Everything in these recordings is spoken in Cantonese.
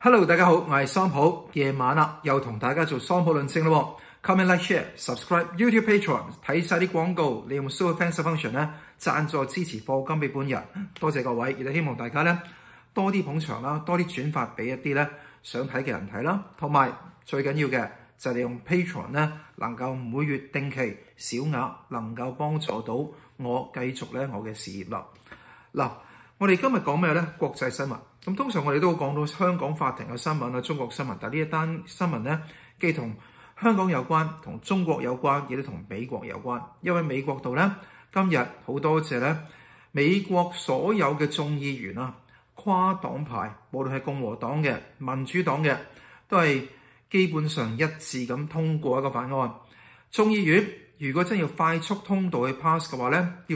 Hello， 大家好，我係桑普。夜晚啦，又同大家做桑普論證咯。Comment、like、share、subscribe YouTube Patreon， 睇晒啲廣告，利用 Super Thanks Function 咧贊助支持課金俾本人，多謝各位。亦都希望大家咧多啲捧場啦，多啲轉發俾一啲咧想睇嘅人睇啦。同埋最緊要嘅就係利用 Patreon 咧，能夠每月定期小額能夠幫助到我繼續咧我嘅事業啦。嗱，我哋今日講咩咧？國際新聞。咁通常我哋都會講到香港法庭嘅新聞啊、中國新聞，但係呢一單新聞咧，既同香港有關，同中國有關，亦都同美國有關。因為美國度咧，今日好多謝咧美國所有嘅眾議員啊，跨黨派，無論係共和黨嘅、民主黨嘅，都係基本上一致咁通過一個法案。眾議院如果真要快速通道去 pass 嘅話咧，要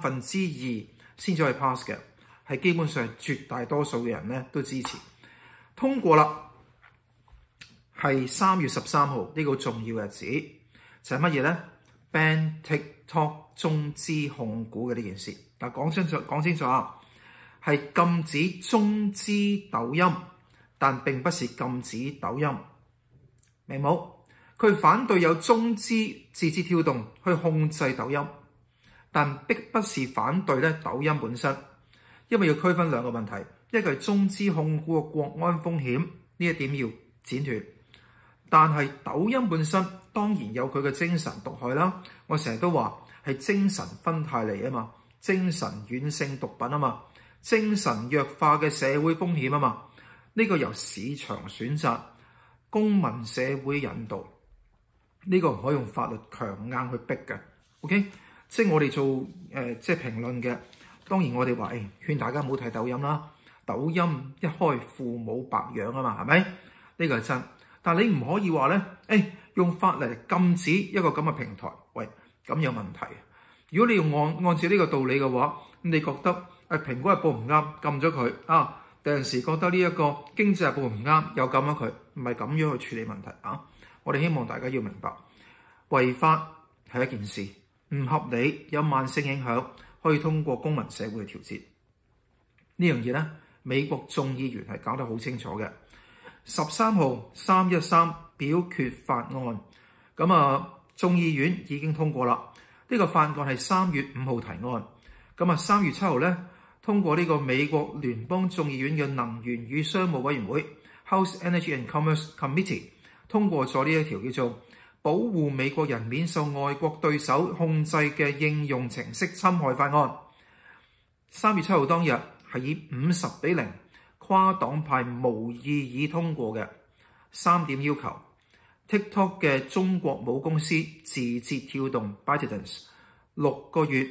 2/3先至可以 pass 嘅。係基本上絕大多數嘅人咧都支持通過啦。係3月13號呢個重要嘅日子，就係乜嘢咧 ？Ban TikTok 中資控股嘅呢件事。嗱，講清楚啊，係禁止中資抖音，但並不是禁止抖音，明冇？佢反對有中資字節跳動去控制抖音，但並不是反對咧抖音本身。因為要區分兩個問題，一個係中資控股嘅國安風險，呢一點要剪斷。但係抖音本身當然有佢嘅精神毒害啦。我成日都話係精神分態嚟啊嘛，精神軟性毒品啊嘛，精神弱化嘅社會風險啊嘛。呢個由市場選擇，公民社會引導，呢個唔可以用法律強硬去逼嘅。OK， 即係我哋做即係評論嘅。當然我哋話勸大家唔好睇抖音啦，抖音一開父母白養啊嘛，係咪？呢個係真，但係你唔可以話咧，用法嚟禁止一個咁嘅平台，喂，咁有問題。如果你要按照呢個道理嘅話，咁你覺得蘋果日報唔啱，禁咗佢啊？第陣時覺得呢一個經濟日報唔啱，又禁咗佢，唔係咁樣去處理問題啊！我哋希望大家要明白，違法係一件事，唔合理有慢性影響。可以通過公民社會去調節呢樣嘢咧，美國眾議員係搞得好清楚嘅。13號313表決法案，咁眾議院已經通過啦。呢個法案係3月5號提案，咁3月7號咧通過呢個美國聯邦眾議院嘅能源與商務委員會 House Energy and Commerce Committee 通過咗呢一條叫做保護美國人免受外國對手控制嘅應用程式侵害法案。3月7號當日係以50-0跨黨派無異議通過嘅。3點要求 TikTok 嘅中國母公司字節跳動 ByteDance 6個月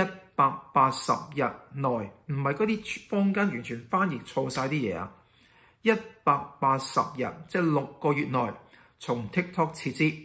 180日內，唔係嗰啲坊間完全翻譯錯晒啲嘢啊！180日即係6個月內從 TikTok 撤資。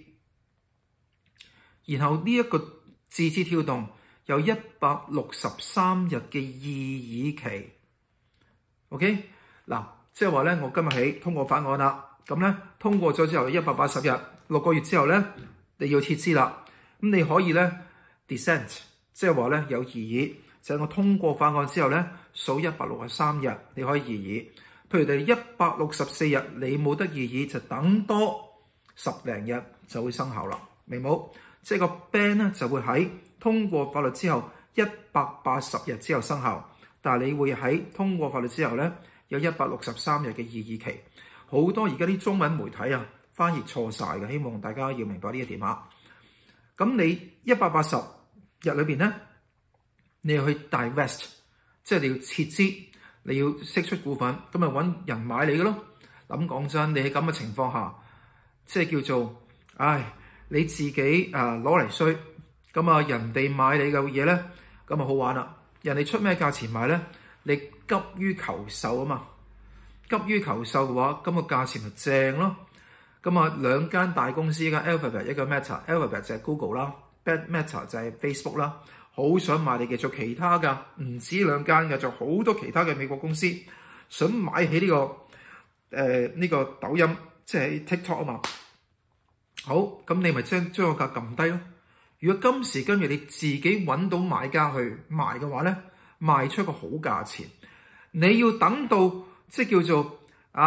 然後呢一個字節跳動有163日嘅異議期 ，OK 嗱，即係話咧，我今日起通過法案啦，咁咧通過咗之後180日，6個月之後咧你要撤資啦，咁你可以咧 dissent， 即係話咧有異議，就係我通過法案之後咧數163日你可以異議，譬如第164日你冇得異議，就等多10零日就會生效啦，明冇？即係個 ban 咧就會喺通過法律之後180日之後生效，但係你會喺通過法律之後咧有163日嘅異議期。好多而家啲中文媒體啊翻譯錯晒嘅，希望大家要明白呢一點啊。咁你180日裏邊咧，你要去 divest， 即係你要撤資，你要釋出股份，咁咪揾人買你嘅咯。咁講真，你喺咁嘅情況下，即係叫做你自己攞嚟衰，咁人哋買你嘅嘢咧，咁好玩啦。人哋出咩價錢買咧？你急於求售啊嘛，急於求售嘅話，咁個價錢咪正咯。咁兩間大公司，一間 Alphabet， 一個 Meta。Alphabet 就係 Google 啦 ，Meta 就係 Facebook 啦，好想買你嘅。做其他㗎，唔止兩間嘅，仲好多其他嘅美國公司想買起呢個抖音，即係 TikTok 啊嘛。好，咁你咪將個價撳低咯。如果今時今日你自己揾到買家去賣嘅話咧，賣出個好價錢，你要等到即係叫做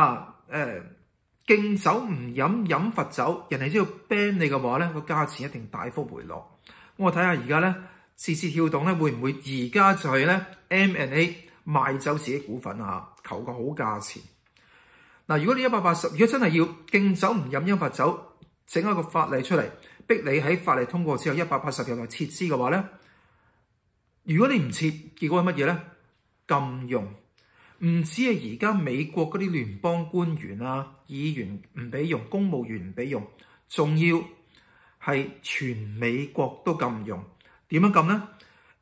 敬酒唔飲，飲罰酒，人哋只要 ban 你嘅話咧，個價錢一定大幅回落。我睇下而家咧，字節跳動咧會唔會而家就係咧 M&A 賣走自己股份啊，求個好價錢。嗱，如果你180，如果真係要敬酒唔飲，飲罰酒，整一個法例出嚟，逼你喺法例通過之後180日內撤資嘅話咧，如果你唔撤，結果係乜嘢咧？禁用。唔止係而家美國嗰啲聯邦官員啊、議員唔俾用，公務員唔俾用，仲要係全美國都禁用。點樣禁呢？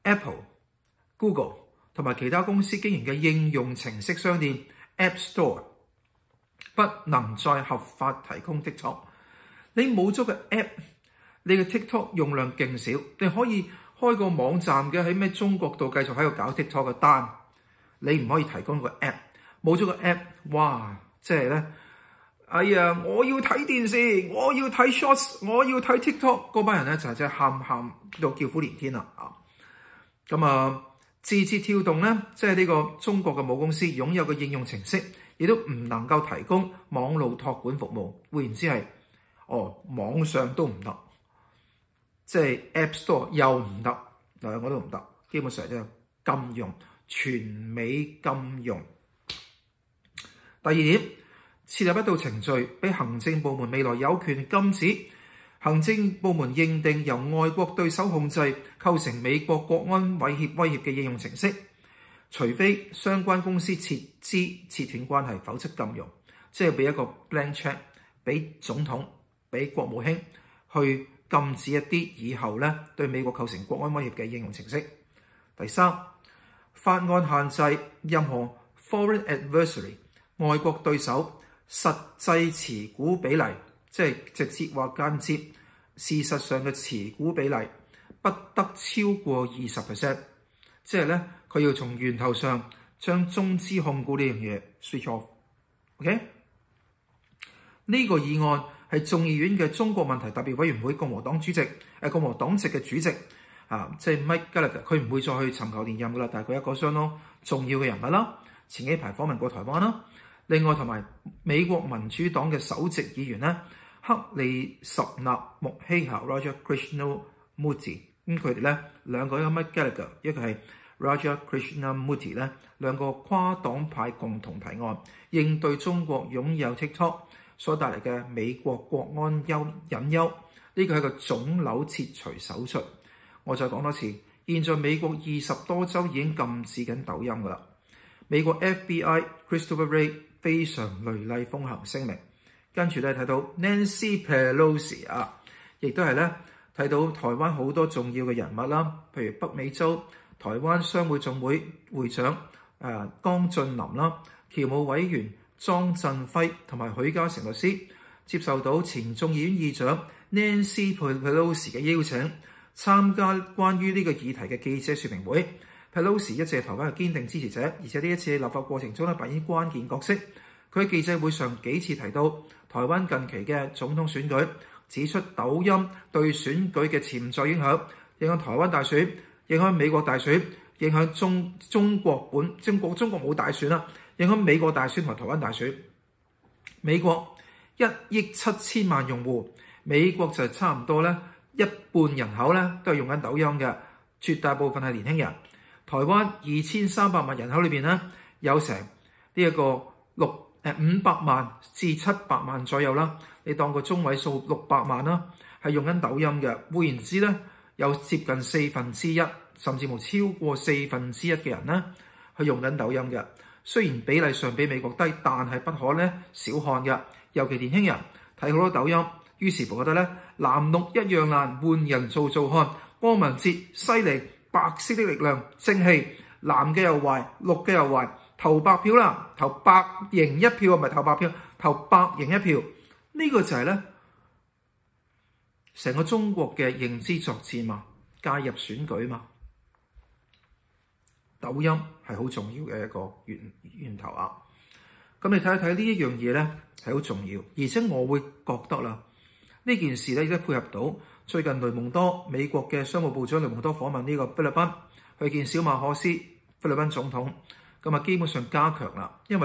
Apple、Google 同埋其他公司經營嘅應用程式商店 App Store 不能再合法提供 TikTok。你冇咗個 App， 你嘅 TikTok 用量勁少，你可以開個網站嘅喺咩中國度繼續喺度搞 TikTok 嘅單。你唔可以提供個 app， 冇咗個 app， 哇！即係咧，哎呀，我要睇電視，我要睇 shorts， 我要睇 TikTok， 嗰班人咧就係真係喊到叫苦連天啦啊！咁啊，字節跳動咧，即係呢個中國嘅母公司擁有嘅應用程式，亦都唔能夠提供網路託管服務。換言之係，網上都唔得，即係 App Store 又唔得，兩個都唔得，基本上即係禁用。全美禁用。第二點，設立一道程序，俾行政部門未來有權禁止行政部門認定由外國對手控制、構成美國國安威脅嘅應用程式，除非相關公司撤資切斷關係，否則禁用。即係俾一個 blank check 俾總統、俾國務卿去禁止一啲以後咧對美國構成國安威脅嘅應用程式。第三，法案限制任何 foreign adversary 外國對手實際持股比例，即係直接或間接事實上嘅持股比例不得超過20%，即係咧佢要從源頭上將中資控股呢樣嘢 switch off。OK， 呢個議案係眾議院嘅中國問題特別委員會共和黨籍嘅主席。即係 Mike Gallagher， 佢唔會再去尋求連任噶啦，但係佢一個相當重要嘅人物啦。前幾排訪問過台灣啦。另外同埋美國民主黨嘅首席議員咧，克里什納穆希夏 Raja Krishnamurti， 咁佢哋咧兩個，一個 Mike Gallagher， 一個係 Raja Krishnamurti 咧，兩個跨黨派共同提案，應對中國擁有 TikTok 所帶嚟嘅美國國安隱憂。呢個係一個腫瘤切除手術。我再講多次，現在美國20多州已經禁止緊抖音㗎啦。美國 FBI Christopher Wray 非常雷厲風行聲明，跟住咧睇到 Nancy Pelosi 亦都係咧睇到台灣好多重要嘅人物啦，譬如北美洲台灣商會總會會長江俊霖啦，僑務委員莊振輝同埋許家成律師接受到前眾議院議長 Nancy Pelosi 嘅邀請，參加關於呢個議題嘅記者說明會。Pelosi 一直係台灣嘅堅定支持者，而且呢一次立法過程中咧扮演關鍵角色。佢喺記者會上幾次提到台灣近期嘅總統選舉，指出抖音對選舉嘅潛在影響，影響台灣大選，影響美國大選，影響中國冇大選啦，影響美國大選同台灣大選。美國1億7千萬用戶，美國就差唔多咧一半人口咧都係用緊抖音嘅，絕大部分係年輕人。台灣2300萬人口裏邊咧，有成呢一個500萬至700萬左右啦。你當個中位數600萬啦，係用緊抖音嘅。換言之咧，有接近1/4，甚至乎超過1/4嘅人咧，係用緊抖音嘅。雖然比例上比美國低，但係不可咧小看嘅。尤其年輕人睇好多抖音，於是乎覺得咧藍綠一樣難，換人做看。光文節犀利，白色的力量正氣，藍嘅又壞，綠嘅又壞，投白票啦，投白營一票，唔係投白票，投白營一票。呢個就係咧成個中國嘅認知作戰嘛，介入選舉嘛。抖音係好重要嘅一個源頭啊。咁你睇一睇呢一樣嘢咧係好重要，而且我會覺得啦，呢件事咧亦都配合到最近雷蒙多美國嘅商務部長雷蒙多訪問呢個菲律賓，去見小馬可斯菲律賓總統，咁啊基本上加強啦，因為咧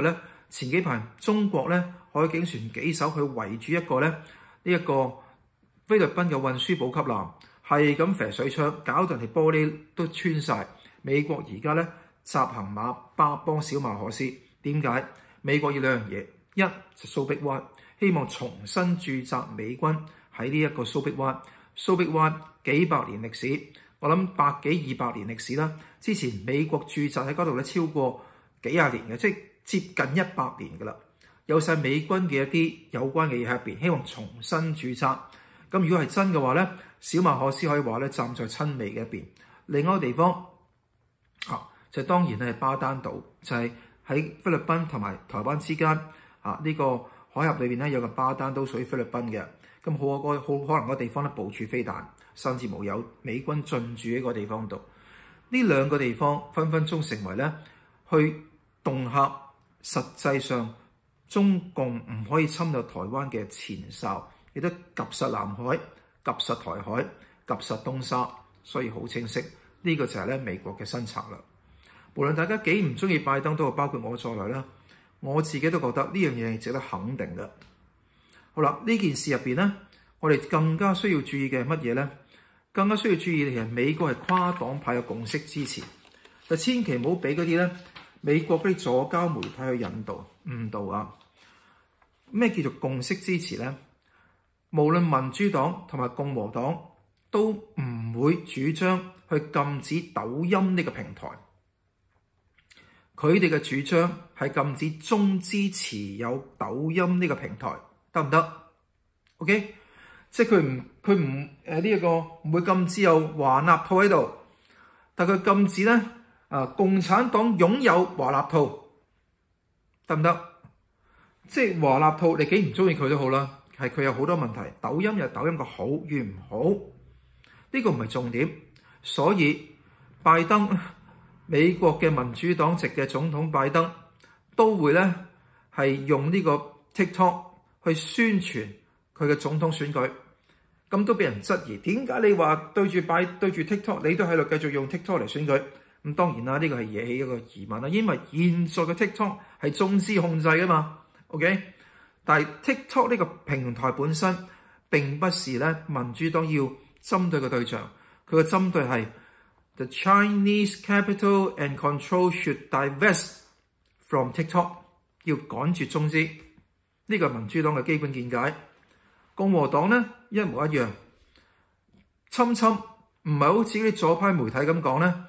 前幾排中國咧海警船幾艘去圍住一個咧呢一個菲律賓嘅運輸補給艦，係咁射水槍，搞到人哋玻璃都穿晒。美國而家咧執行馬巴幫小馬可斯，點解？美國要兩樣嘢，一就蘇碧灣，希望重新駐紮美軍喺呢一個蘇碧灣。蘇碧灣幾百年歷史，我諗100幾200年歷史啦。之前美國駐紮喺嗰度咧超過幾廿年嘅，即係接近100年㗎啦。有晒美軍嘅一啲有關嘅嘢喺入邊，希望重新駐紮。咁如果係真嘅話咧，小馬可斯可以話咧站在親美嘅一邊。另外一個地方就當然係巴丹島，就係喺菲律賓同埋台灣之間呢個海峽裏邊咧有個巴丹島屬於菲律賓嘅。咁好可能個地方咧部署飛彈，甚至無有美軍進駐喺個地方度。呢兩個地方分分鐘成為咧去恫嚇，實際上中共唔可以侵入台灣嘅前哨，亦都及實南海、及實台海、及實東沙，所以好清晰。呢個就係咧美國嘅新策略。無論大家幾唔中意拜登，都包括我在內啦，我自己都覺得呢樣嘢係值得肯定嘅。好啦，呢件事入邊咧，我哋更加需要注意嘅係乜嘢咧？更加需要注意嘅係美國係跨黨派嘅共識支持，就千祈唔好俾嗰啲咧美國嗰啲左膠媒體去引導誤導啊！咩叫做共識支持咧？無論民主黨同埋共和黨都唔會主張去禁止抖音呢個平台。佢哋嘅主張係禁止中資持有抖音呢個平台，得唔得 ？OK， 即係佢唔呢一個唔會禁止有華納套喺度，但佢禁止咧共產黨擁有華納套，得唔得？即係華納套，你幾唔中意佢都好啦，係佢有好多問題。抖音有抖音嘅好與唔好，呢個唔係重點。所以拜登。美國嘅民主黨籍嘅總統拜登都會咧係用呢個 TikTok 去宣傳佢嘅總統選舉，咁都俾人質疑。點解你話對住 TikTok， 你都喺度繼續用 TikTok 嚟選舉？咁當然啦，呢個係惹起一個疑問啦，因為現在嘅 TikTok 係中資控制㗎嘛 ，OK？ 但係 TikTok 呢個平台本身並不是咧民主黨要針對嘅對象，佢嘅針對係The Chinese capital and control should divest from TikTok， 要趕絕中資，呢個係民主黨嘅基本見解。共和黨咧一模一樣，侵唔係好似啲左派媒體咁講咧，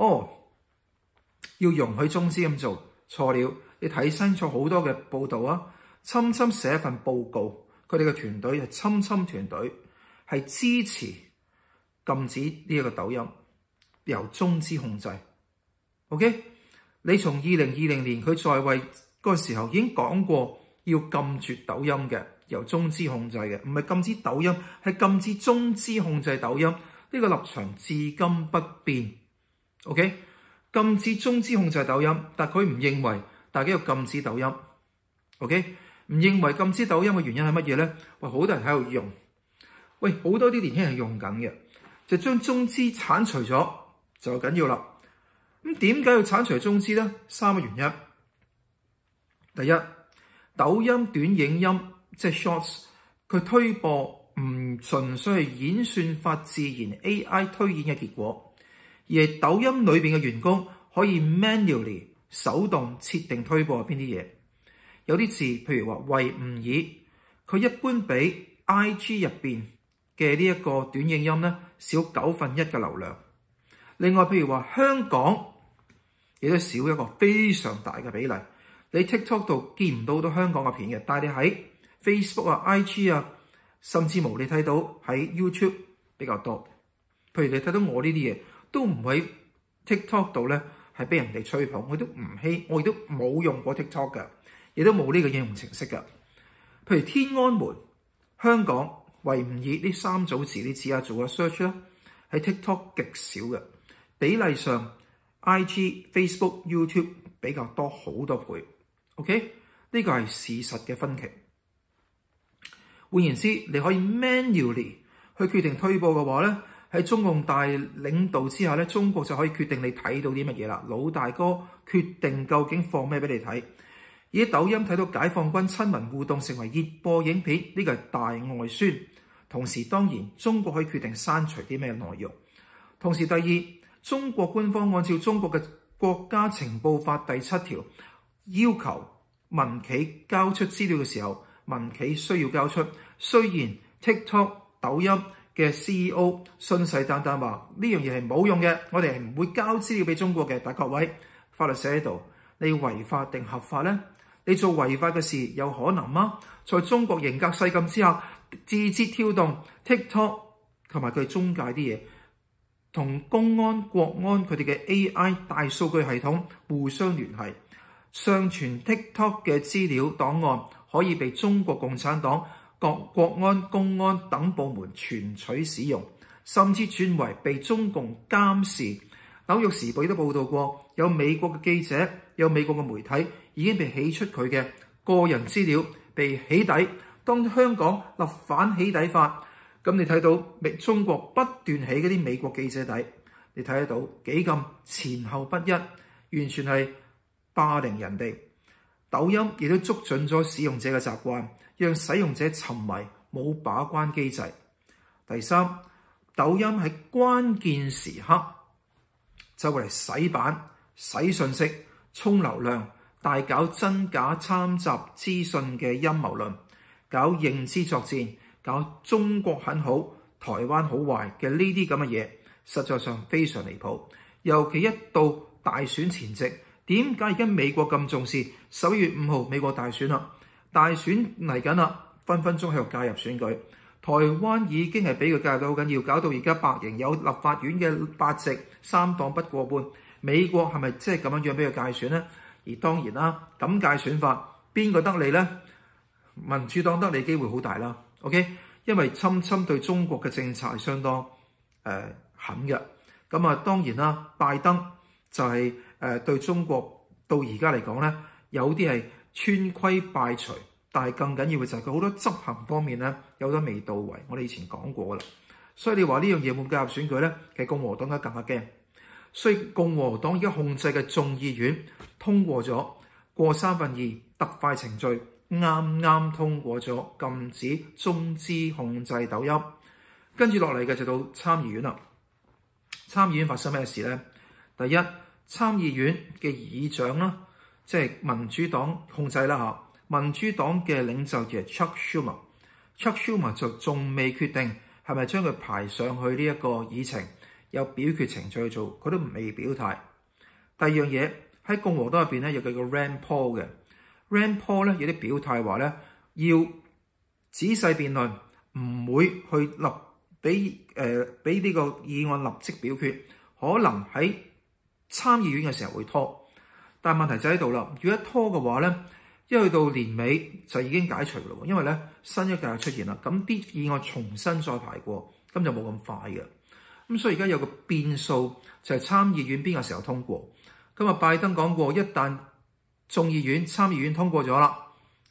要容許中資咁做，錯了。你睇清楚好多嘅報導啊，侵寫一份報告，佢哋嘅團隊係侵團隊，係支持禁止呢一個抖音。由中資控制 ，OK？ 你從2020年佢在位嗰個時候已經講過要禁絕抖音嘅，由中資控制嘅，唔係禁止抖音，係禁止中資控制抖音。呢個立場至今不變 ，OK？ 禁止中資控制抖音，但佢唔認為大家要禁止抖音 ，OK？ 唔認為禁止抖音嘅原因係乜嘢咧？好多人喺度用，好多啲年輕人用緊嘅，就將中資剷除咗。就緊要啦。咁點解要剷除中資呢？3個原因。第一，抖音短影音即係 Shorts， 佢推播唔純粹係演算法自然 AI 推演嘅結果，而係抖音裏邊嘅員工可以 manually 手動設定推播邊啲嘢。有啲字，譬如話維吾爾，佢一般比 IG 入邊嘅呢一個短影音咧少1/9嘅流量。另外，譬如話香港亦都少一個非常大嘅比例，你 TikTok 度見唔到好多香港嘅片嘅，但係你喺 Facebook 啊、IG 啊，甚至乎你睇到喺 YouTube 比較多。譬如你睇到我呢啲嘢，都唔喺 TikTok 度咧，係俾人哋吹捧，我亦都冇用過 TikTok 嘅，亦都冇呢個應用程式嘅。譬如天安門、香港、維吾爾呢3組字，你試下做下 search 啦，喺 TikTok 極少嘅。比例上 ，IG、Facebook、YouTube 比較多好多倍 ，OK？ 呢個係事實嘅分歧。換言之，你可以 manually 去決定推播嘅話咧，喺中共大領導之下咧，中國就可以決定你睇到啲乜嘢啦。老大哥決定究竟放咩俾你睇， 而抖音睇到解放軍親民互動成為熱播影片，呢個係大外宣。同時當然中國可以決定刪除啲咩內容。同時第二，中國官方按照中國嘅國家情報法第7條要求民企交出資料嘅時候，民企需要交出。雖然 TikTok 抖音嘅 CEO 信誓旦旦話呢樣嘢係冇用嘅，我哋係唔會交資料俾中國嘅。但各位，法律寫喺度，你違法定合法呢？你做違法嘅事有可能嗎？在中國嚴格細禁之下，字節跳動 TikTok 同埋佢中介啲嘢，同公安、國安佢哋嘅 AI 大數據系統互相聯繫，上傳 TikTok 嘅資料檔案可以被中國共產黨各國安、公安等部門存取使用，甚至轉為被中共監視。紐約時報都報道過，有美國嘅記者、有美國嘅媒體已經被起出佢嘅個人資料，被起底。當香港立反起底法，咁你睇到中國不斷起嗰啲美國記者底，你睇得到幾咁前後不一，完全係霸凌人哋。抖音亦都捉準咗使用者嘅習慣，讓使用者沉迷，冇把關機制。第三，抖音喺關鍵時刻就嚟洗版、洗信息、沖流量，大搞真假參雜資訊嘅陰謀論，搞認知作戰，搞中國很好、台灣好壞嘅呢啲咁嘅嘢，實在上非常離譜。尤其一到大選前夕，點解而家美國咁重視11月5號美國大選啦？大選嚟緊啦，分分鐘喺度介入選舉。台灣已經係俾佢介入到好緊要，搞到而家白營有立法院嘅8席，3黨不過半。美國係咪即係咁樣樣俾佢介選呢？而當然啦，咁介選法邊個得利呢？民主黨得利機會好大啦。OK， 因為侵對中國嘅政策係相當狠嘅。咁啊，當然啦，拜登就係對中國到而家嚟講咧，有啲係穿規敗除。但係更緊要嘅就係佢好多執行方面咧，有得未到位。我哋以前講過啦，所以你話呢樣嘢會介入選舉咧，其實共和黨更加驚。所以共和黨而家控制嘅眾議院通過咗過2/3特快程序，啱啱通過咗禁止中資控制抖音。跟住落嚟嘅就到參議院啦。參議院發生咩事咧？第一，參議院嘅議長啦，即係民主黨控制啦嚇。民主黨嘅領袖就係 Chuck Schumer，Chuck Schumer 就仲未決定係咪將佢排上去呢一個議程，有表決程序去做，佢都未表態。第二樣嘢喺共和黨入邊咧，有佢個 Rand Paul 嘅 Rand Paul 咧，有啲表態話咧，要仔細辯論，唔會去俾呢個議案立即表決，可能喺參議院嘅時候會拖。但係問題就喺度啦，如果一拖嘅話咧，一去到年尾就已經解除啦，因為咧新一屆出現啦，咁啲議案重新再排過，咁就冇咁快嘅。咁所以而家有個變數就係參議院邊個時候通過。咁啊，拜登講過，一旦眾議院、參議院通過咗啦，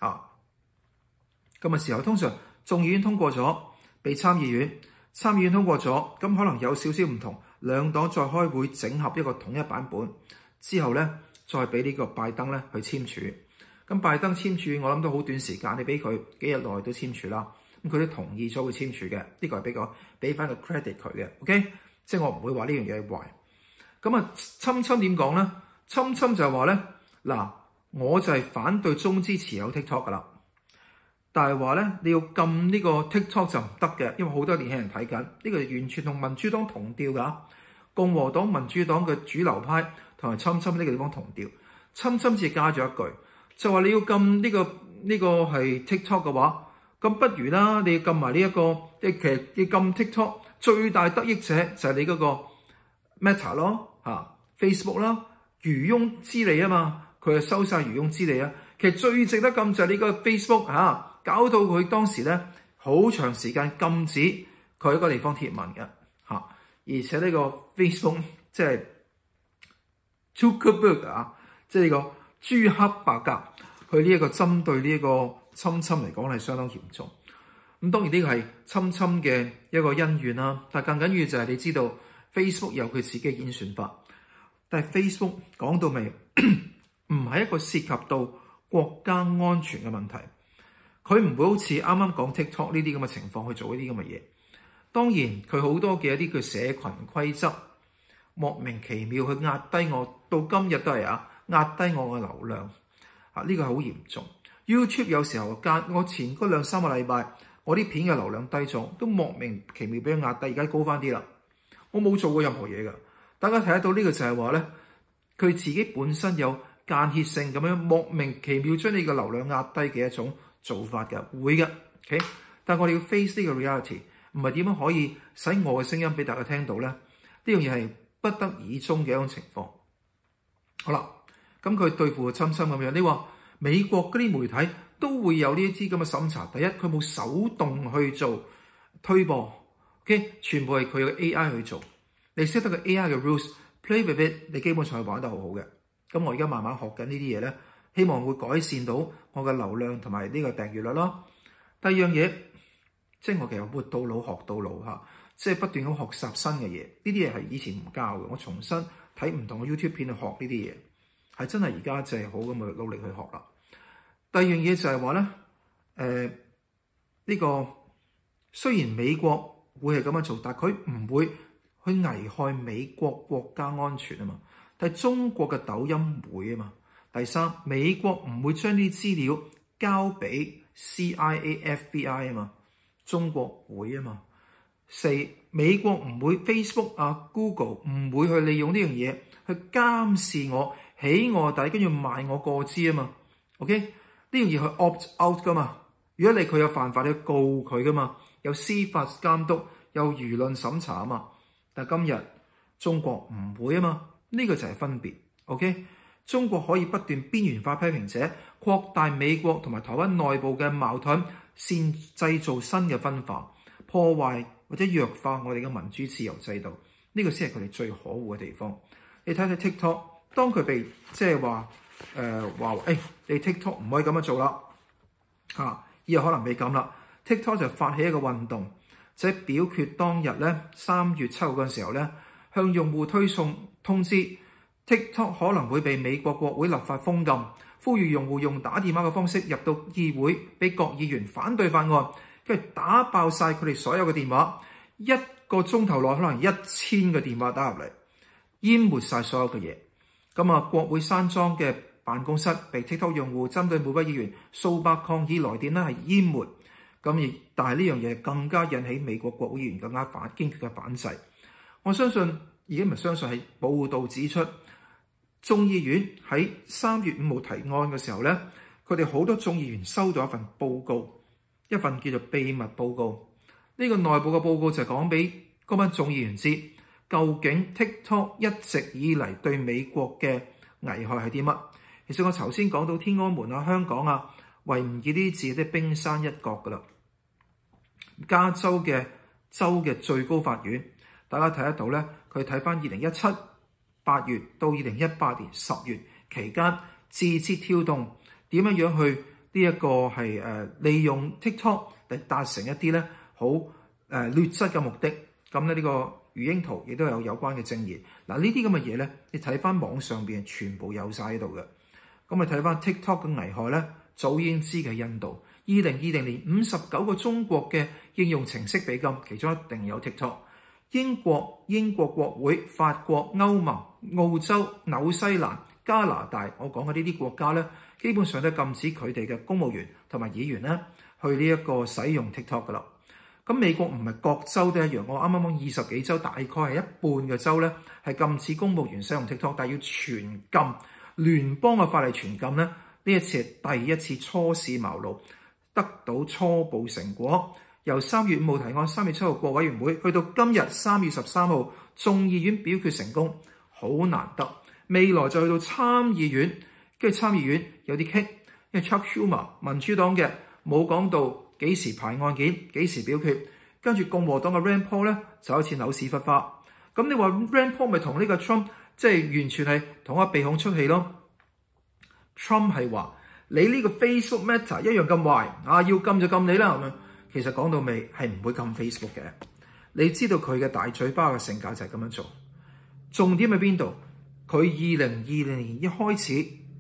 咁嘅時候通常眾議院通過咗，俾參議院通過咗，咁可能有少少唔同，兩黨再開會整合一個統一版本之後咧，再俾呢個拜登咧去簽署。咁拜登簽署，我諗都好短時間，你俾佢幾日內都簽署啦。咁佢都同意咗會簽署嘅，呢個係比較俾翻個 credit 佢嘅。OK， 即係我唔會話呢樣嘢係壞。咁啊，侵點講咧？侵就係話咧，嗱，我就係反對中資持有 TikTok 噶啦。但係話咧，你要禁呢個 TikTok 就唔得嘅，因為好多年輕人睇緊，呢個完全同民主黨同調㗎。共和黨、民主黨嘅主流派同埋侵呢個地方同調。侵只加咗一句。就話你要禁呢個係 TikTok 嘅話，咁不如啦，你要禁埋呢一個，其實要禁 TikTok 最大得益者就係你嗰個 Meta 咯，Facebook 啦，漁翁之利啊嘛，佢係收晒漁翁之利啊。其實最值得禁就係你個 Facebook 搞到佢當時咧好長時間禁止佢喺個地方貼文嘅而且呢個 Facebook 即係 Zuckerberg 即係呢個朱克伯格，佢呢一個針對呢一個侵嚟講係相當嚴重。咁當然呢個係侵嘅一個恩怨啦，但更緊要就係你知道 Facebook 有佢自己嘅演算法，但係 Facebook 講到尾唔係一個涉及到國家安全嘅問題。佢唔會好似啱啱講 TikTok 呢啲咁嘅情況去做呢啲咁嘅嘢。當然佢好多嘅一啲嘅社群規則，莫名其妙去壓低我，到今日都係壓低我嘅流量呢個係好嚴重。YouTube 有時候我前嗰2-3個禮拜，我啲片嘅流量低咗，都莫名其妙俾佢壓低，而家高翻啲啦。我冇做過任何嘢㗎，大家睇得到呢個就係話咧，佢自己本身有間歇性咁樣莫名其妙將你個流量壓低嘅一種做法嘅，會嘅。OK， 但係我哋要 face 呢個 reality， 唔係點樣可以使我嘅聲音俾大家聽到咧？呢樣嘢係不得已中嘅一種情況。好啦，咁佢對付侵咁樣，你話美國嗰啲媒體都會有呢一啲咁嘅審查。第一，佢冇手動去做推播 ，OK， 全部係佢嘅 AI 去做。你識得個 AI 嘅 rules，play with it， 你基本上係玩得好好嘅。咁我而家慢慢學緊呢啲嘢咧，希望會改善到我嘅流量同埋呢個訂閱率咯。第二樣嘢，即係我其實活到老學到老嚇，即係不斷咁學習新嘅嘢。呢啲嘢係以前唔教嘅，我重新睇唔同嘅 YouTube 片去學呢啲嘢，係真係而家就係好咁去努力去學啦。第二樣嘢就係話咧，呢個雖然美國會係咁樣做，但係佢唔會去危害美國國家安全啊嘛。但係中國嘅抖音會啊嘛。第三，美國唔會將啲資料交俾 CIA、FBI 啊嘛，中國會啊嘛。4，美國唔會 Facebook、Google 唔會去利用呢樣嘢去監視我、起我底，跟住賣我個資啊嘛。OK， 呢樣嘢去 opt out 噶嘛。如果佢有犯法，你去告佢噶嘛，有司法監督，有輿論審查啊嘛。但係今日中國唔會啊嘛，呢個就係分別。OK。中國可以不斷邊緣化批評者，擴大美國同埋台灣內部嘅矛盾，先製造新嘅分化，破壞或者弱化我哋嘅民主自由制度。呢個先係佢哋最可惡嘅地方。你睇睇 TikTok， 當佢被即係話你 TikTok 唔可以咁樣做啦，以後可能未咁啦。TikTok 就發起一個運動，就喺表決當日咧3月7號嗰陣時候咧，向用戶推送通知。TikTok 可能會被美國國會立法封禁，呼籲用戶用打電話嘅方式入到議會，俾國議員反對法案，跟住打爆晒佢哋所有嘅電話，1個鐘頭內可能1000個電話打入嚟，淹沒晒所有嘅嘢。咁國會山莊嘅辦公室被 TikTok 用戶針對每位議員數百抗議來電咧係淹沒。但係呢樣嘢更加引起美國國會議員更加堅決嘅反制。我相信已經唔係相信，係報道指出。眾議院喺3月5號提案嘅時候咧，佢哋好多眾議員收到一份報告，一份叫做秘密報告。呢個內部嘅報告就係講俾嗰班眾議員知，究竟 TikTok 一直以嚟對美國嘅危害係啲乜？其實我頭先講到天安門香港維吾爾呢啲字都係冰山一角噶啦。加州嘅最高法院，大家睇得到咧，佢睇翻2017 8月到2018年10月期間，字節跳動點樣去呢一個係利用 TikTok 嚟達成一啲咧好劣質嘅目的。咁咧呢個魚鷹圖亦都有關嘅證言。嗱，呢啲咁嘅嘢咧，你睇翻網上邊全部有晒喺度嘅。咁你睇翻 TikTok 嘅危害咧，早已經知嘅印度2020年59個中國嘅應用程式被禁，其中一定有 TikTok。英國國會、法國、歐盟、澳洲、紐西蘭、加拿大，我講嘅呢啲國家咧，基本上都禁止佢哋嘅公務員同埋議員咧去呢一個使用 TikTok 噶啦。咁美國唔係各州都一樣，我啱啱講20幾州，大概係一半嘅州咧係禁止公務員使用 TikTok， 但係要全禁，聯邦嘅法例全禁咧。呢一次係第一次初試茅廬，得到初步成果。由3月5號提案，3月7號過委員會，去到今日3月13號，眾議院表決成功，好難得。未來就去到參議院，跟住參議院有啲棘，因為 Chuck Schumer 民主黨嘅冇講到幾時排案件，幾時表決，跟住共和黨嘅 Rand Paul 咧就好似扭屎忽花。咁你話 Rand Paul 咪同呢個 Trump 即係完全係同一鼻孔出氣咯？ Trump 係話你呢個 Facebook Meta 一樣咁壞，要禁就禁你啦咁樣。其實講到尾係唔會禁 Facebook 嘅，你知道佢嘅大嘴巴嘅性格就係咁樣做。重點喺邊度？佢2020年一開始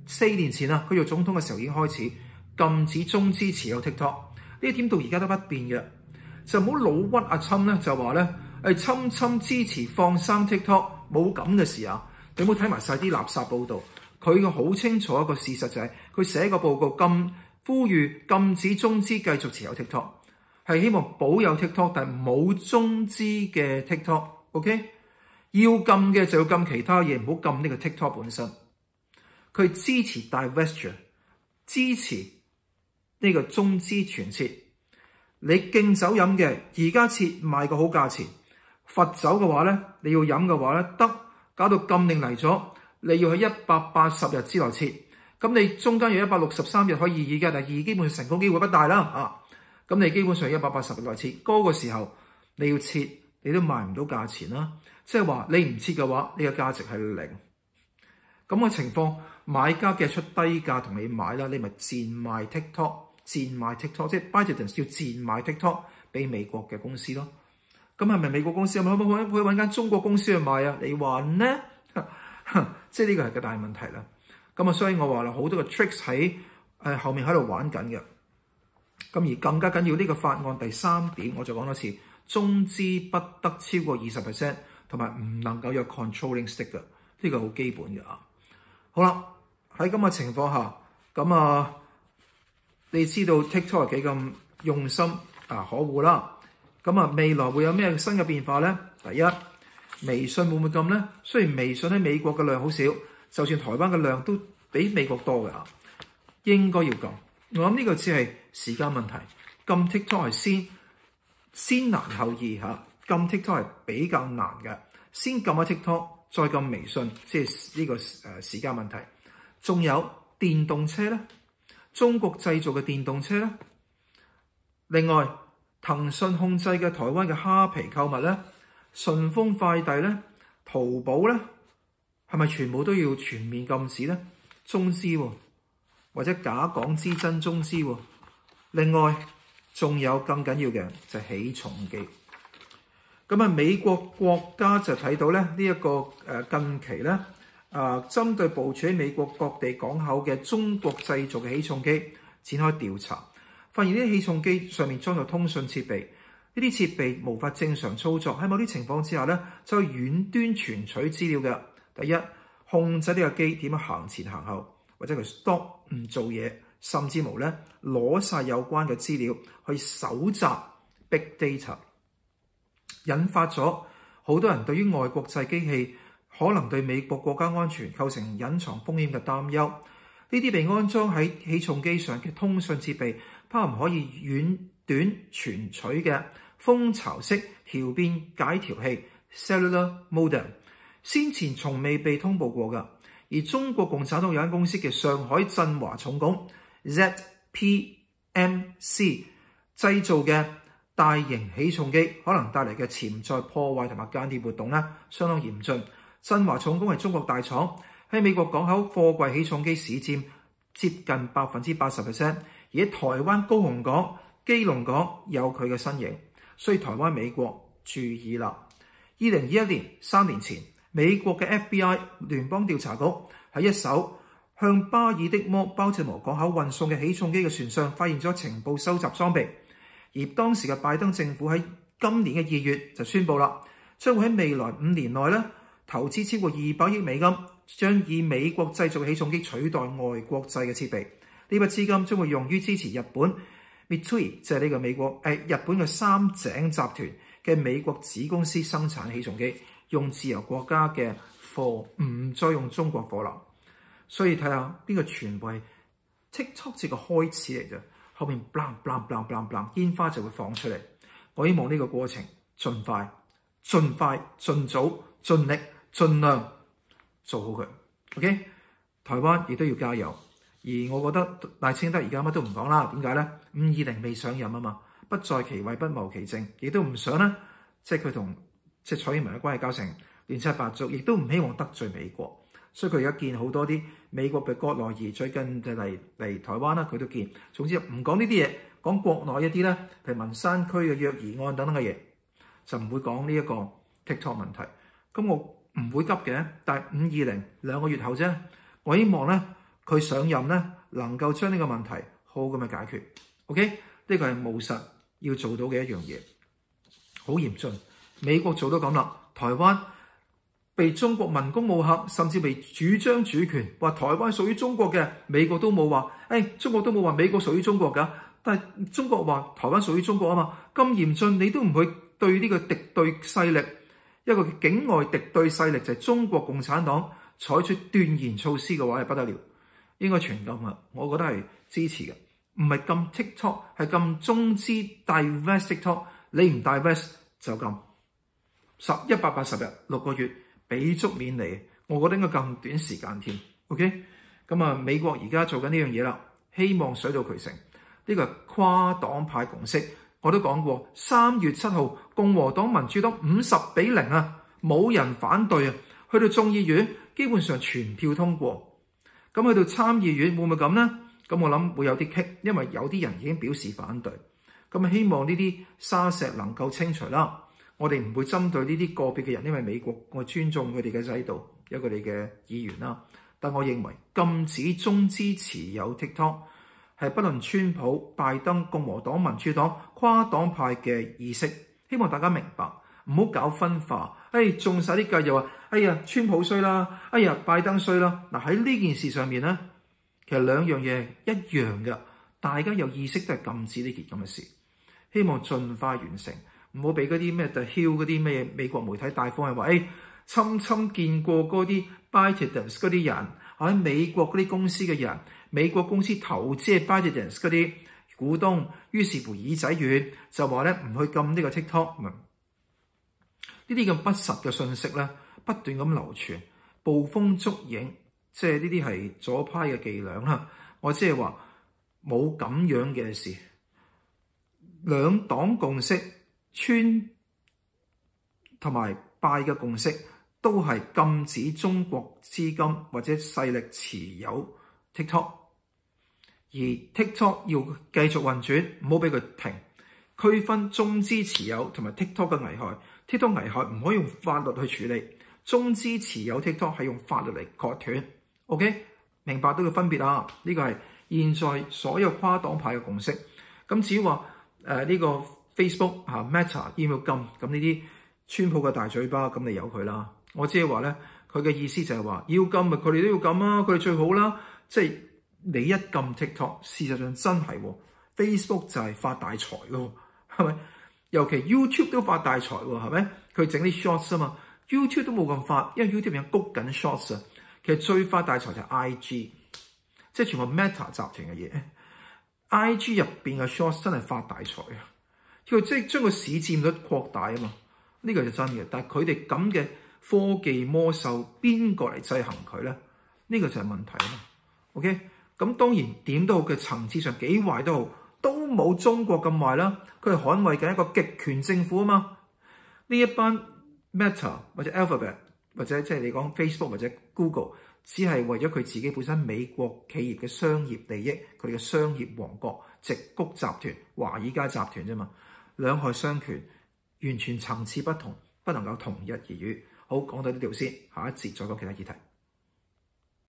4年前啊，佢做總統嘅時候已經開始禁止中資持有 TikTok， 呢一點到而家都不變嘅。就唔好老屈阿侵咧，就話咧侵支持放生 TikTok， 冇咁嘅事啊！你冇睇埋晒啲垃圾報導，佢個好清楚一個事實就係佢寫個報告呼籲禁止中資繼續持有 TikTok， 係希望保有 TikTok， 但係冇中資嘅 TikTok。OK， 要禁嘅就要禁其他嘢，唔好禁呢個 TikTok 本身。佢支持 divestiture， 支持呢個中資全撤。你敬酒飲嘅而家撤賣個好價錢，罰酒嘅話咧，你要飲嘅話咧得，搞到禁令嚟咗，你要喺180日之內撤。咁你中間有163日可以議嘅，但係議基本上成功機會不大啦。咁你基本上180日內撤，嗰個時候你要撤，你都賣唔到價錢啦。即係話你唔撤嘅話，你嘅價值係0。咁嘅情況，買家嘅出低價同你買啦，你咪賤賣 TikTok， 即係 ByteDance 要賤賣 TikTok 俾美國嘅公司咯。咁係咪美國公司可唔可以揾間中國公司去買啊？你話呢？即係呢個係個大問題啦。咁啊，所以我話啦，好多個 tricks 喺後面喺度玩緊嘅。咁而更加緊要呢個法案第3點，我就講多次，中資不得超過20%，同埋唔能夠有 controlling stake 嘅，呢個好基本嘅啊。好啦，喺咁嘅情況下，咁啊，你知道 TikTok 係幾咁用心啊可惡啦。咁啊，未來會有咩新嘅變化咧？第一，微信會唔會禁咧？雖然微信喺美國嘅量好少，就算台灣嘅量都比美國多嘅，應該要禁。我諗呢個只係時間問題。禁 TikTok 係先難後易嚇，禁 TikTok 係比較難嘅。先禁咗 TikTok， 再禁微信，即係呢個時間問題。仲有電動車咧，中國製造嘅電動車咧。另外，騰訊控制嘅台灣嘅蝦皮購物咧，順豐快遞咧，淘寶咧，係咪全部都要全面禁止咧？中資喎，或者假港資真中資喎。另外，仲有更緊要嘅就係起重機。咁啊，美國國家就睇到咧呢一個近期咧針對部署喺美國各地港口嘅中國製造嘅起重機展開調查。發現呢啲起重機上面裝有通訊設備，呢啲設備無法正常操作，喺某啲情況之下咧，就可以遠端傳取資料嘅。第一，控制呢個機點樣行前行後，或者佢 stop 唔做嘢，甚至乎咧攞晒有關嘅資料去搜集 big data， 引發咗好多人對於外國製機器可能對美國國家安全構成隱藏風險嘅擔憂。呢啲被安裝喺起重機上嘅通訊設備，包含可以遠短傳取嘅蜂巢式調變解調器 （cellular modem）， 先前從未被通報過㗎。而中國共產黨有間公司嘅上海振華重工 （ZPMC） 製造嘅大型起重機，可能帶嚟嘅潛在破壞同埋間諜活動咧，相當嚴峻。振華重工係中國大廠，喺美國港口貨櫃起重機市佔接近 80%， 而喺台灣高雄港、基隆港有佢嘅身影，所以台灣美國注意啦。2021年3年前，美國嘅 FBI 聯邦調查局喺一艘向巴爾的摩包治摩港口運送嘅起重機嘅船上發現咗情報收集裝備，而當時嘅拜登政府喺今年嘅2月就宣布啦，將會喺未來5年內咧投資超過200億美金，將以美國製造嘅起重機取代外國製嘅設備。呢筆資金將會用於支持日本 Mitsui， 即係呢個日本嘅三井集團嘅美國子公司生產起重機，用自由國家嘅貨，唔再用中國貨流。所以睇下邊個全部係 TikTok 只個開始嚟啫，後面 blang blang blang blang blang 煙花就會放出嚟。我希望呢個過程盡快、盡早、盡力、盡量做好佢。OK， 台灣亦都要加油。而我覺得賴清德而家乜都唔講啦，點解咧？520未上任啊嘛，不在其位不謀其政，亦都唔想咧，即係佢同蔡英文嘅關係搞成亂七八糟，亦都唔希望得罪美國，所以佢而家見好多啲美國嘅國內兒最近就嚟台灣啦，佢都見。總之唔講呢啲嘢，講國內一啲咧，譬如文山區嘅虐兒案等等嘅嘢，就唔會講呢一個 TikTok 問題。咁我唔會急嘅，但係520 2個月後啫，我希望咧。 佢上任咧能夠將呢個問題好好咁去解決。OK， 呢個係務實要做到嘅一樣嘢，好嚴峻。美國做到咁啦，台灣被中國文攻武嚇，甚至被主張主權，話台灣屬於中國嘅，美國都冇話，中國都冇話美國屬於中國㗎，但係中國話台灣屬於中國啊嘛，咁嚴峻你都唔去對呢個敵對勢力，一個境外敵對勢力就係中國共產黨採取斷然措施嘅話係不得了，應該全禁啊！我覺得係支持嘅，唔係禁 TikTok， 係禁中資 divest TikTok， 你唔 divest 就禁180日6個月。俾足面嚟，我覺得應該更短時間添。OK， 咁啊，美國而家做緊呢樣嘢啦，希望水到渠成。呢個係跨黨派共識，我都講過。3月7號，共和黨、民主黨50-0啊，冇人反對啊。去到眾議院，基本上全票通過。咁去到參議院會唔會咁呢？咁我諗會有啲棘，因為有啲人已經表示反對。咁希望呢啲沙石能夠清除啦。我哋唔會針對呢啲個別嘅人，因為美國我尊重佢哋嘅制度，有佢哋嘅議員啦。但我認為禁止中資持有 TikTok 係不論川普、拜登、共和黨、民主黨跨黨派嘅意識，希望大家明白，唔好搞分化。中晒啲計又話，川普衰啦，拜登衰啦。嗱，喺呢件事上面咧，其實兩樣嘢一樣嘅，大家有意識都係禁止呢件咁嘅事，希望盡快完成。唔好俾嗰啲咩 The Hill 嗰啲咩美國媒體大方係話，侵見過嗰啲 ByteDance 嗰啲人，喺美國嗰啲公司嘅人，美國公司投資係 ByteDance 嗰啲股東，於是乎耳仔軟就話咧唔去禁呢個 TikTok。呢啲咁不實嘅信息咧不斷咁流傳，捕風捉影，即係呢啲係左派嘅伎倆啦。我即係話冇咁樣嘅事，兩黨共識。川同埋拜嘅共識都係禁止中國資金或者勢力持有 TikTok， 而 TikTok 要繼續運轉，唔好俾佢停。區分中資持有同埋 TikTok 嘅危害。TikTok 危害唔可以用法律去處理，中資持有 TikTok 係用法律嚟割斷。OK， 明白到個分別啊？呢個係現在所有跨黨派嘅共識。咁至於話呢個Facebook Meta 要唔要禁？咁呢啲川普嘅大嘴巴，咁你由佢啦。我只係話咧，佢嘅意思就係話要禁咪佢哋都要禁啊，佢哋最好啦。即係你一禁 TikTok， 事實上真係 Facebook 就係發大財咯，係咪？尤其 YouTube 都發大財喎，係咪？佢整啲 shorts 啊嘛 ，YouTube 都冇咁發，因為 YouTube 有谷緊 shorts 啊。其實最發大財就係 IG， 即係全部 Meta 集團嘅嘢。IG 入邊嘅 shorts 真係發大財啊！佢即係將個市佔率擴大啊嘛，呢個就真嘅。但係佢哋咁嘅科技魔獸，邊個嚟制衡佢咧？呢個就係問題啊嘛。OK， 咁當然點都好嘅層次上幾壞都好，都冇中國咁壞啦。佢係捍衛緊一個極權政府啊嘛。呢一班 Meta 或者 Alphabet 或者即係你講 Facebook 或者 Google， 只係為咗佢自己本身美國企業嘅商業利益，佢哋嘅商業王國矽谷集團、華爾街集團啫嘛。兩害相權，完全層次不同，不能夠同日而語。好，講到呢度先，下一節再講其他議題。